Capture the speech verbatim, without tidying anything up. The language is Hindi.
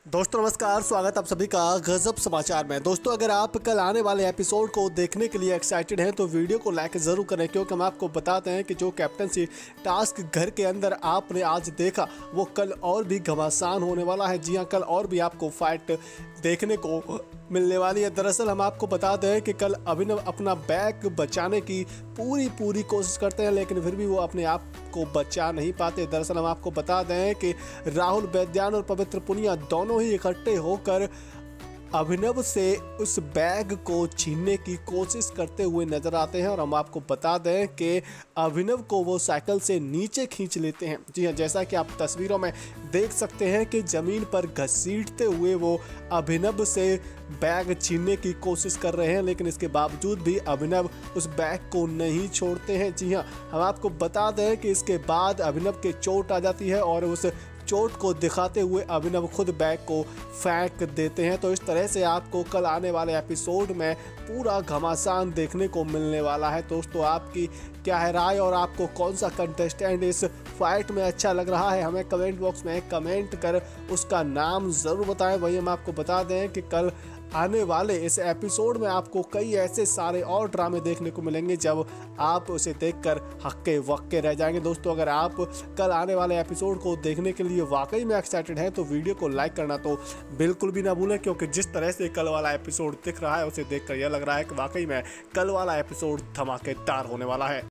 दोस्तों नमस्कार, स्वागत आप सभी का गजब समाचार में। दोस्तों अगर आप कल आने वाले एपिसोड को देखने के लिए एक्साइटेड हैं तो वीडियो को लाइक ज़रूर करें, क्योंकि हम आपको बताते हैं कि जो कैप्टनसी टास्क घर के अंदर आपने आज देखा वो कल और भी घमासान होने वाला है। जी हाँ, कल और भी आपको फाइट देखने को मिलने वाली है। दरअसल हम आपको बताते हैं कि कल अभिनव अपना बैग बचाने की पूरी पूरी कोशिश करते हैं, लेकिन फिर भी वो अपने आप को बचा नहीं पाते। दरअसल हम आपको बताते हैं कि राहुल वैद्यान और पवित्र पुनिया दोनों ही इकट्ठे होकर अभिनव से उस बैग को छीनने की कोशिश करते हुए नजर आते हैं, और हम आपको बता दें कि अभिनव को वो साइकिल से नीचे खींच लेते हैं। जी हाँ, जैसा कि आप तस्वीरों में देख सकते हैं कि ज़मीन पर घसीटते हुए वो अभिनव से बैग छीनने की कोशिश कर रहे हैं, लेकिन इसके बावजूद भी अभिनव उस बैग को नहीं छोड़ते हैं। जी हाँ, हम आपको बता दें कि इसके बाद अभिनव के चोट आ जाती है और उस चोट को दिखाते हुए अभिनव खुद बैग को फेंक देते हैं। तो इस तरह से आपको कल आने वाले एपिसोड में पूरा घमासान देखने को मिलने वाला है। दोस्तों आपकी क्या है राय, और आपको कौन सा कंटेस्टेंट इस फाइट में अच्छा लग रहा है, हमें कमेंट बॉक्स में कमेंट कर उसका नाम ज़रूर बताएं। वहीं हम आपको बता दें कि कल आने वाले इस एपिसोड में आपको कई ऐसे सारे और ड्रामे देखने को मिलेंगे जब आप उसे देखकर हक्के वक्के रह जाएंगे। दोस्तों अगर आप कल आने वाले एपिसोड को देखने के लिए वाकई में एक्साइटेड हैं तो वीडियो को लाइक करना तो बिल्कुल भी ना भूलें, क्योंकि जिस तरह से कल वाला एपिसोड दिख रहा है उसे देखकर यह लग रहा है कि वाकई में कल वाला एपिसोड धमाकेदार होने वाला है।